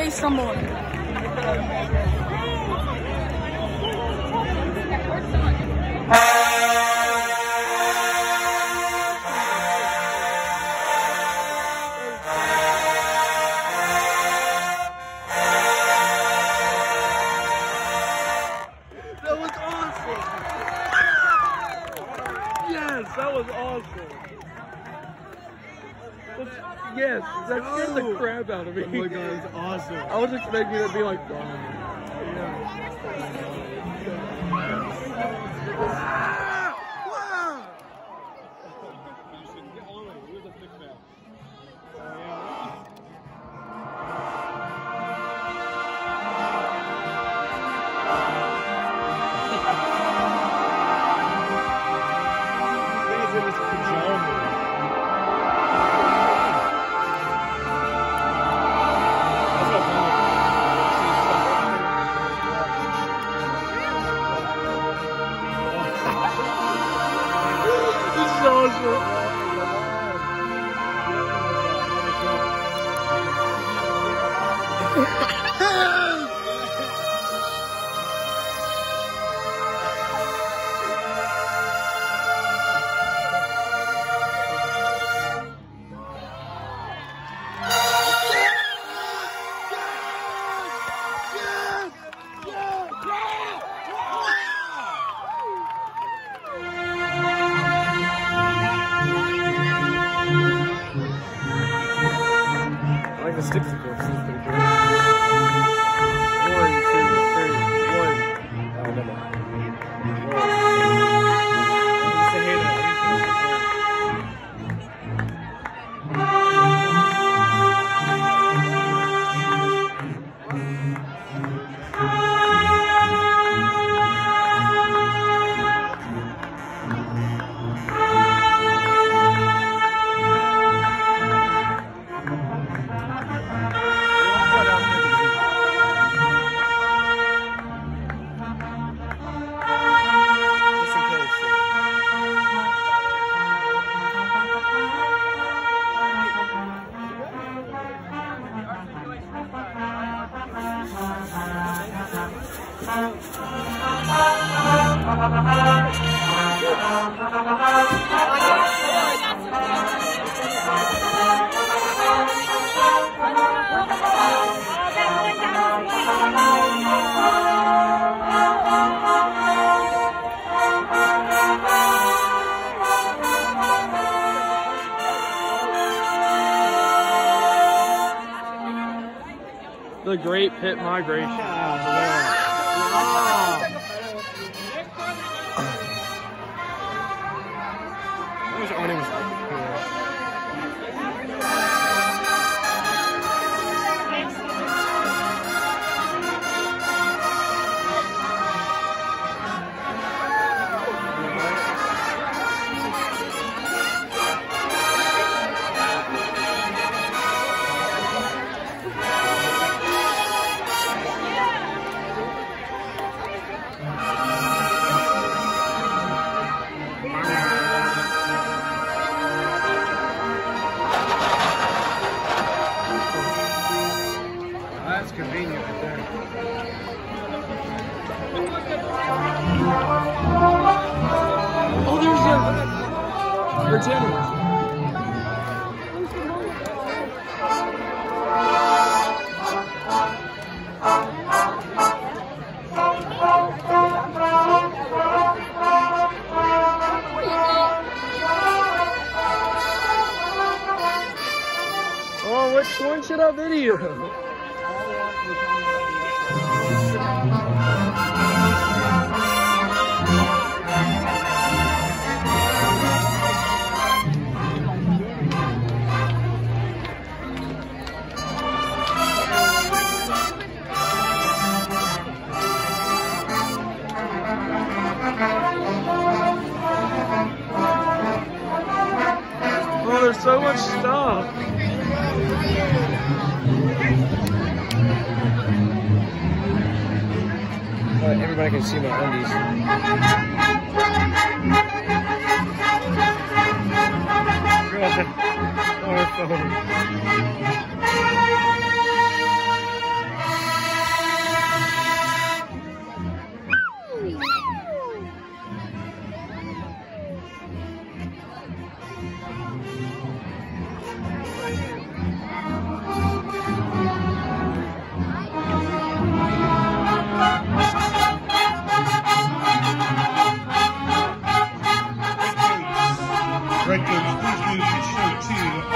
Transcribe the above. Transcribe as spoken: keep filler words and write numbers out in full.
say some more. That was awesome. Yes, that was awesome. That's, yes, that scared the crap out of me. Oh my god, it's awesome. I was expecting it to be like, wow. The Great Pit Migration. Wow. I wish Arnie was here. That's convenient right there. Oh, there's a pretender. Oh, which one should I video? Oh, there's so much stuff. Uh, everybody can see my undies. Girl, on her phone. move to show two.